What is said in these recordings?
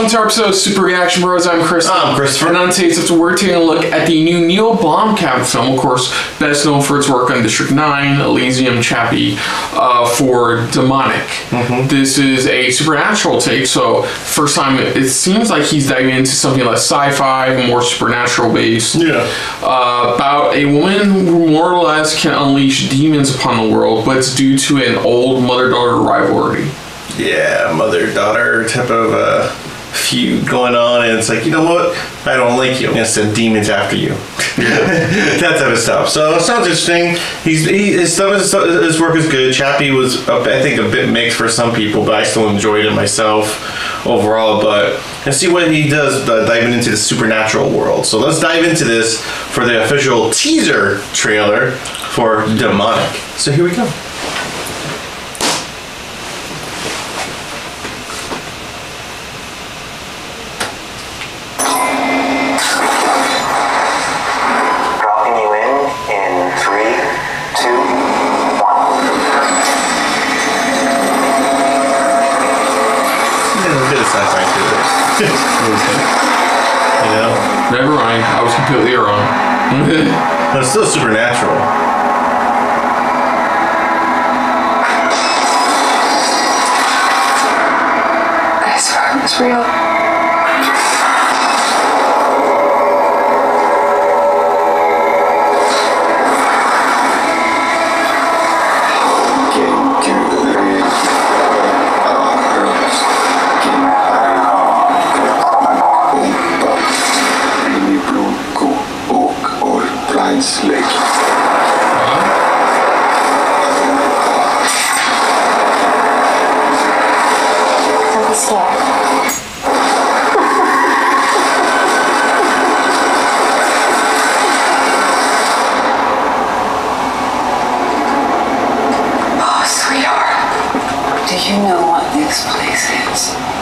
welcome to our episode of Super Reaction Bros. I'm Chris. I'm Christopher. And on today's episode, we're taking a look at the new Neil Blomkamp film, of course, best known for its work on District 9, Elysium, Chappie, for Demonic. This is a supernatural take, so first time it seems like he's diving into something less sci-fi, more supernatural based. Yeah. About a woman who more or less can unleash demons upon the world, but it's due to an old mother-daughter rivalry. Yeah, mother-daughter type of feud going on, and it's like, you know what? I don't like you. I'm gonna send demons after you. That type of stuff. So it sounds interesting. His work is good. Chappie was, I think, a bit mixed for some people, but I still enjoyed it myself overall. But let's see what he does diving into the supernatural world. So let's dive into this for the official teaser trailer for Demonic. So here we go. You know? Never mind, I was completely wrong. But it's still supernatural. I swear it was real. Do you know what this place is?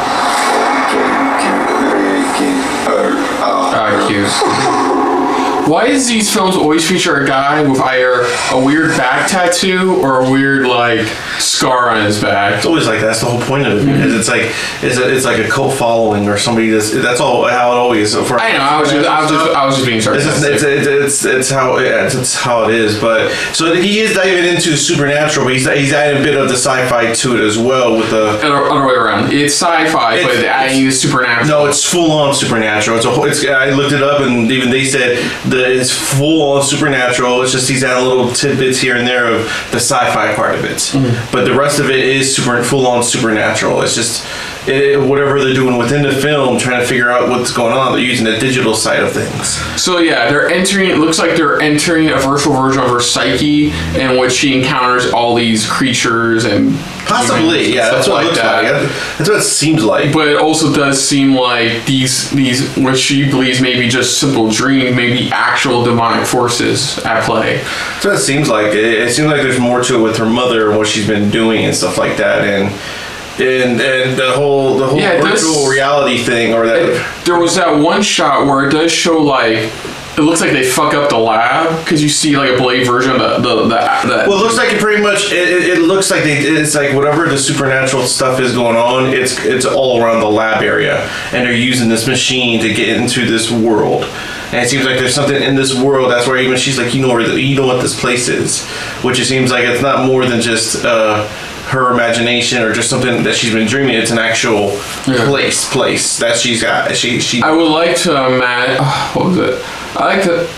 Cute. Why does these films always feature a guy with either a weird back tattoo or a weird like scar on his back? It's always like that. That's the whole point of it, because it's like it's like a cult following or somebody. That's all how it always. For I know. I was just being sarcastic. It's how it is. But so he is diving into supernatural, but he's adding a bit of the sci-fi to it as well with the other way around. It's sci-fi, but adding the supernatural. No, it's full on supernatural. I looked it up, and even they said that it's full on supernatural. It's just he's adding little tidbits here and there of the sci-fi part of it, but the rest of it is full on supernatural. It's just whatever they're doing within the film, trying to figure out what's going on. They're using the digital side of things. So yeah, it looks like they're entering a virtual version of her psyche in which she encounters all these creatures and possibly, yeah, that's what it looks like. That's what it seems like. But it also does seem like these what she believes may be just simple dream, maybe actual demonic forces at play. That's what it seems like. It seems like there's more to it with her mother and what she's been doing and stuff like that, and the whole virtual reality thing, or that there was that one shot where it does show like it looks like they fuck up the lab because you see like a blade version of the well, it looks like it pretty much it looks like it's like whatever the supernatural stuff is going on, it's all around the lab area, and they're using this machine to get into this world. And it seems like there's something in this world. That's where even she's like, you know what this place is, which it seems like it's not more than just her imagination or just something that she's been dreaming. It's an actual place that she's got. She. I would like to imagine. What was it? I like to.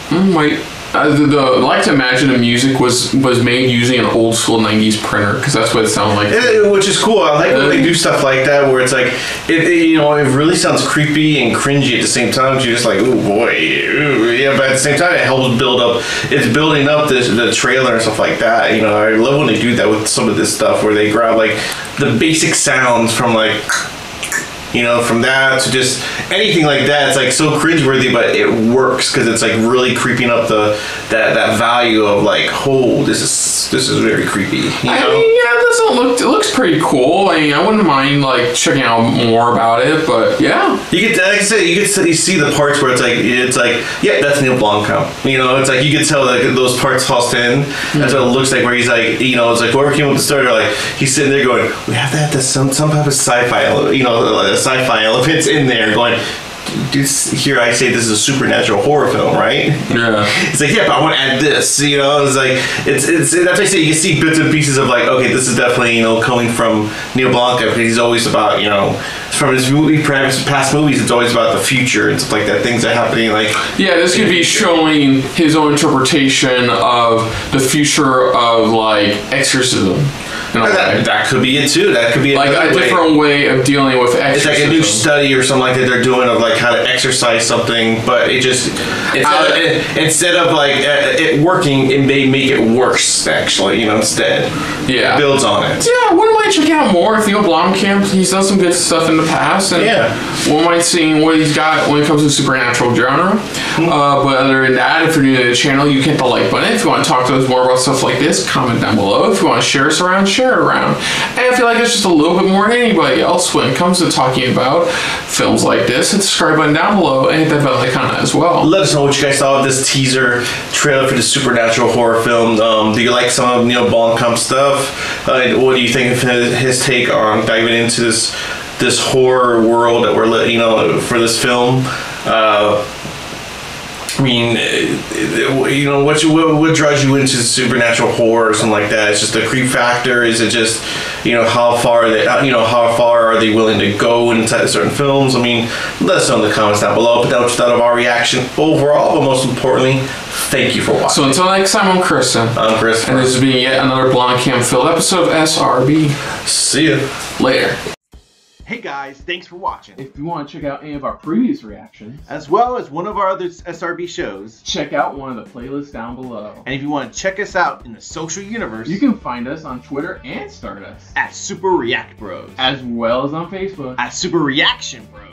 I like to imagine the music was made using an old school 90s printer, because that's what it sounded like. Which is cool. I like when they do stuff like that where it's like it really sounds creepy and cringy at the same time. You're just like, oh boy, yeah. But at the same time, it helps build up. It's building up the trailer and stuff like that. You know, I love when they do that with some of this stuff where they grab like the basic sounds from like. From that to just anything like that, it's like so cringeworthy, but it works because it's like really creeping up that value of like, oh, this is this is very creepy. You know? I mean, yeah, it looks pretty cool. I mean, I wouldn't mind like checking out more about it, but yeah. You get, like I said, you see the parts where it's like, yeah, that's Neil Blomkamp. You know, it's like you could tell like those parts tossed in. That's what it looks like. Where he's like, you know, it's like whoever came up with the story, like he's sitting there going, we have to have this, some type of sci-fi, you know, sci-fi elements in there, going. Dude, here I say this is a supernatural horror film, right? Yeah. It's like, yeah, but I want to add this, you know? It's like, it's that's why I say you can see bits and pieces of like, okay, this is definitely, you know, coming from Neil Blomkamp, because he's always about, you know, from his past movies, it's always about the future and stuff like that, things that are happening, like... Yeah, this could be showing his own interpretation of the future of, like, exorcism. That could be it too. That could be like a different way of dealing with exorcism. It's like a new study or something like that they're doing of like how to exercise something, but it just instead of like it working, it may make it worse. Actually, you know, instead, yeah, it builds on it. Yeah, wouldn't mind checking out more of Neil Blomkamp. He's done some good stuff in the past, and wouldn't mind seeing what he's got when it comes to supernatural genre. But other than that, if you're new to the channel, you can hit the like button. If you want to talk to us more about stuff like this, comment down below. If you want to share us around, share it around. And I feel like it's just a little bit more than anybody else when it comes to talking about films like this. Hit the subscribe button down below and hit that bell icon as well. Let us know what you guys thought of this teaser trailer for the supernatural horror film. Do you like some of Neil Blomkamp's stuff? What do you think of his take on diving into this horror world that we're, you know, for this film? I mean, you know, what draws you into supernatural horror or something like that? It's just the creep factor. Is it just, you know, how far are they willing to go inside of certain films? I mean, let us know in the comments down below. Put down what you thought of our reaction overall, but most importantly, thank you for watching. So until next time, I'm Kristen. I'm Chris. And this has been yet another Blomkamp-filled episode of SRB. See ya. Later. Hey guys, thanks for watching. If you want to check out any of our previous reactions, as well as one of our other SRB shows, check out one of the playlists down below. And if you want to check us out in the social universe, you can find us on Twitter and Stardust at Super React Bros, as well as on Facebook at Super Reaction Bros.